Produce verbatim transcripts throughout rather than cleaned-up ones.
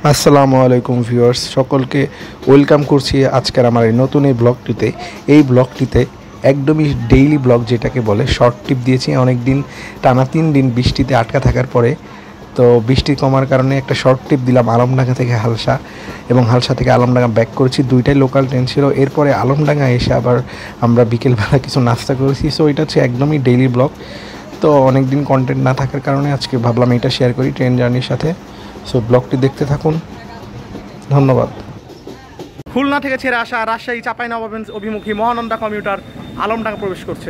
আসসালামু আলাইকুম ভিউয়ার্স, সকলকে ওয়েলকাম করছি আজকের আমার এই নতুন এই ব্লগটিতে। এই ব্লগটিতে একদমই ডেইলি ব্লগ যেটাকে বলে, শর্ট টিপ দিয়েছি। অনেক দিন টানা তিন দিন বৃষ্টিতে আটকা থাকার পরে তো বৃষ্টি কমার কারণে একটা শর্ট টিপ দিলাম আলমডাঙ্গা থেকে হালসা, এবং হালসা থেকে আলমডাঙ্গা ব্যাক করেছি। দুইটাই লোকাল ট্রেন ছিল। এরপরে আলমডাঙ্গা এসে আবার আমরা বিকেলবেলা কিছু নাস্তা করেছি। সো এটা হচ্ছে একদমই ডেইলি ব্লগ। তো অনেক দিন কন্টেন্ট না থাকার কারণে আজকে ভাবলাম এটা শেয়ার করি ট্রেন জার্নির সাথে। সো ব্লগটি দেখতে থাকুন, ধন্যবাদ। খুলনা থেকে ছেড়ে আসা রাজশাহী চাঁপাইনবাবগঞ্জ অভিমুখী মহানন্দা কমিউটার আলমডাঙ্গা প্রবেশ করছে।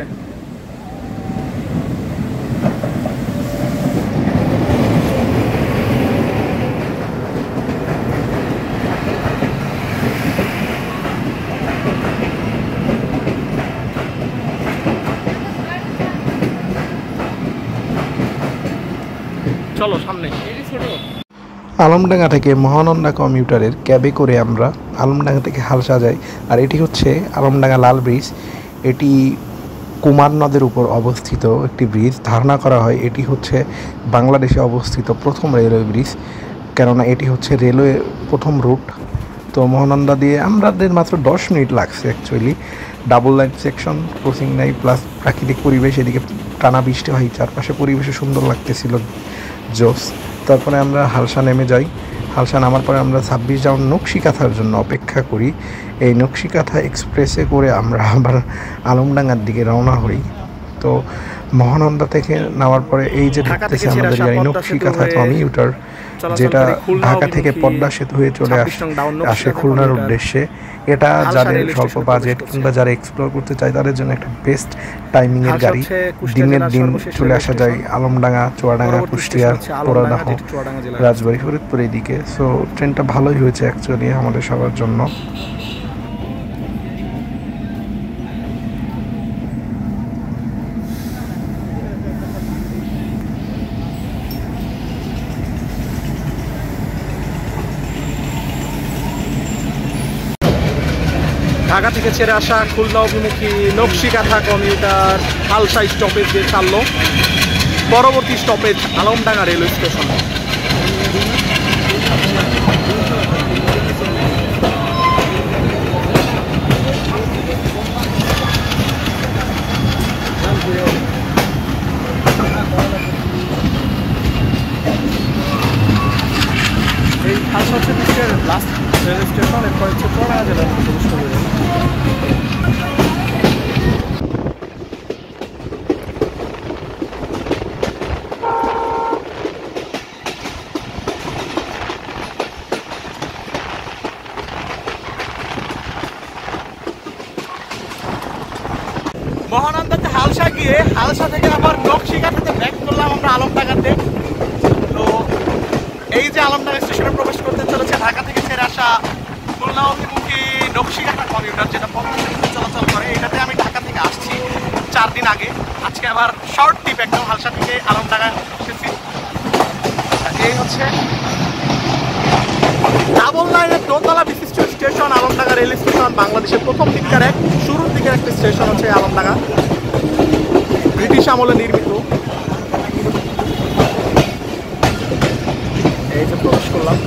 চলো সামনে। আলমডাঙ্গা থেকে মহানন্দা কমিউটারের ক্যাবে করে আমরা আলমডাঙ্গা থেকে হালসা যাই। আর এটি হচ্ছে আলমডাঙ্গা লাল ব্রিজ। এটি কুমার নদের উপর অবস্থিত একটি ব্রিজ। ধারণা করা হয় এটি হচ্ছে বাংলাদেশে অবস্থিত প্রথম রেলওয়ে ব্রিজ, কেননা এটি হচ্ছে রেলওয়ে প্রথম রুট। তো মহানন্দা দিয়ে আমাদের মাত্র দশ মিনিট লাগছে actually. Double line section, crossing নাই, প্লাস প্রাকৃতিক পরিবেশ। এদিকে টানা বৃষ্টি হয়, চারপাশে পরিবেশে সুন্দর লাগতেছিল, জোস। তারপরে আমরা হালসা নেমে যাই। হালসা নামার পরে আমরা ছাব্বিশ যাওয়ার নকশিকাথার জন্য অপেক্ষা করি। এই নকশিকাথা এক্সপ্রেসে করে আমরা আবার আলমডাঙ্গার দিকে রওনা হই। তো মহানন্দা থেকে নামার পরে এই যে দেখতেছি আমাদের গাড়ি নকশিকাথা কমিউটার, যেটা ঢাকা থেকে পদ্মা সেতু হয়ে চলে আসে আসে খুলনার উদ্দেশ্যে। এটা যাদের স্বল্প বাজেট কিংবা যারা এক্সপ্লোর করতে চায় তাদের জন্য একটা বেস্ট টাইমিংয়ের গাড়ি। দিনের দিন চলে আসা যায় আলমডাঙ্গা, চুয়াডাঙ্গা, কুষ্টিয়া, পোড়াদাহ, রাজবাড়ী, ফরিদপুর এইদিকে। সো ট্রেনটা ভালোই হয়েছে অ্যাকচুয়ালি আমাদের সবার জন্য। ঢাকা থেকে ছেড়ে আসা খুলনা অভিমুখী নকশিকাথা কমিউটার হালসা স্টপেজ দিয়ে ছাড়লো। পরবর্তী স্টপেজ আলমডাঙ্গা রেলওয়ে স্টেশন। এই হালসা হচ্ছে বিশ্বের লাস্ট রেলওয়ে স্টেশন। এরপর হচ্ছে চুয়াডাঙ্গা জেলার প্রবেশ করবে। মহানন্দাতে হালসা গিয়ে হালসা থেকে আবার নকশিকাথাতে ব্যাক করলাম আমরা আলমডাঙ্গাতে। তো এই যে আলমডাঙ্গা স্টেশনে প্রবেশ করতে চলেছে ঢাকা থেকে ছেড়ে আসা খুলনা অভিমুখী নকশিকাথা কমিউটার, যেটা পদ্মা সেতুতে চলাচল করে। এটাতে আমি ঢাকা থেকে আসছি চার দিন আগে। আজকে আবার শর্ট ট্রিপ একদম হালসা থেকে আলমডাঙ্গা এসেছি। এই হচ্ছে ডাবল লাইনের দোতলা বিশিষ্ট স্টেশন আলমডাঙ্গা রেল স্টেশন। বাংলাদেশের প্রথম দিককার এক শুরুর দিকের একটা স্টেশন হচ্ছে আলমডাঙ্গা, ব্রিটিশ আমলে নির্মিত। এই যে প্রবেশ করলাম।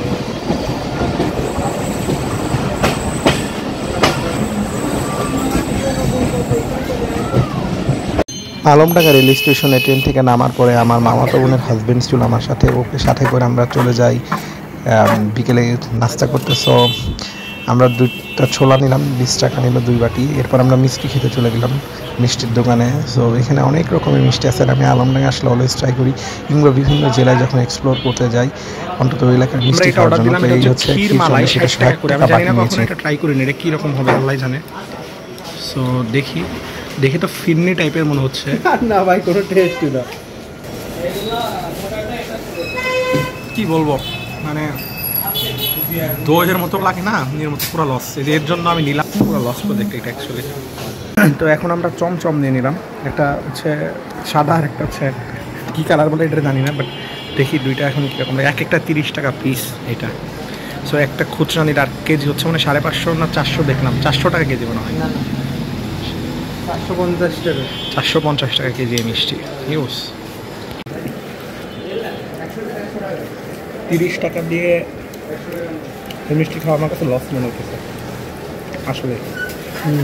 আলমডাঙ্গা রেল স্টেশনে ট্রেন থেকে নামার পরে আমার মামাতো বোনের হাজবেন্ড ছিল আমার সাথে। ওকে সাথে করে আমরা চলে যাই বিকেলে নাস্তা করতে। সো আমরা দুইটা ছোলা নিলাম, বিশ টাকা নিল দুই বাটি। এরপর আমরা মিষ্টি খেতে চলে গেলাম মিষ্টির দোকানে। সো এখানে অনেক রকমের মিষ্টি আছে। আমি আলমডাঙ্গা আসলে অলওয়েজ ট্রাই করি, কিংবা বিভিন্ন জেলায় যখন এক্সপ্লোর করতে যাই অন্তত ওই এলাকার মিষ্টি খাওয়ার জন্য। তো এই হচ্ছে ক্ষীরমালাই, সেটা ষাট টাকা বাটি নিয়েছি। এটা ট্রাই করিনি, এটা কীরকম হবে আল্লাহ জানে। সো দেখি, দেখে তো ফিরনি টাইপের মনে হচ্ছে। না ভাই, কোনো টেস্ট না। কি বলবো, মানে দোয়ের মতো লাগে না, এর মতো পুরো লস। এর জন্য আমি নিলাম পুরো লস প্রজেক্ট এটা অ্যাকচুয়ালি। তো এখন আমরা চমচম নিয়ে নিলাম, একটা হচ্ছে সাদা আর একটা হচ্ছে কী কালার বলে এটা জানি না, বাট দেখি দুইটা এখন কীরকম। এক একটা তিরিশ টাকা পিস এটা। সো একটা খুচরা নিলে আর কেজি হচ্ছে মানে সাড়ে পাঁচশো না চারশো, দেখলাম চারশো টাকা কেজি মনে হয়। চারশো পঞ্চাশ টাকা চারশো পঞ্চাশ টাকা কেজি মিষ্টি ইউজ। তিরিশ টাকা দিয়ে এই মিষ্টি খাওয়া আমার কাছে লস মনে হচ্ছে আসলে। হুম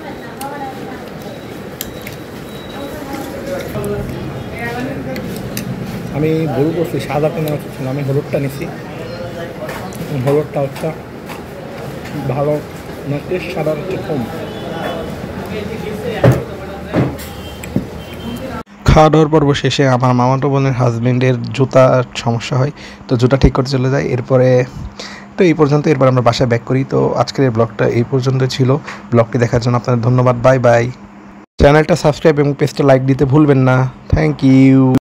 আমি ভুল করছি, সাদাটা নেওয়া উচিত ছিল, আমি হলুদটা নিছি। হলুদটা হচ্ছে ভালো না, টেস্ট সাদার হচ্ছে কম। খাওয়া দাওয়ার পর্ব শেষে আমার মামাতো বোনের হাজবেন্ডের জুতার সমস্যা হয়, তো জুতা ঠিক করতে চলে যায়। এরপরে তো এই পর্যন্ত, এরপর আমরা বাসায় ব্যাক করি। তো আজকের এই ব্লগটা এই পর্যন্ত ছিল। ব্লগটি দেখার জন্য আপনাদের ধন্যবাদ। Bye bye. চ্যানেলটা সাবস্ক্রাইব এবং পেজটা লাইক দিতে ভুলবেন না। Thank you.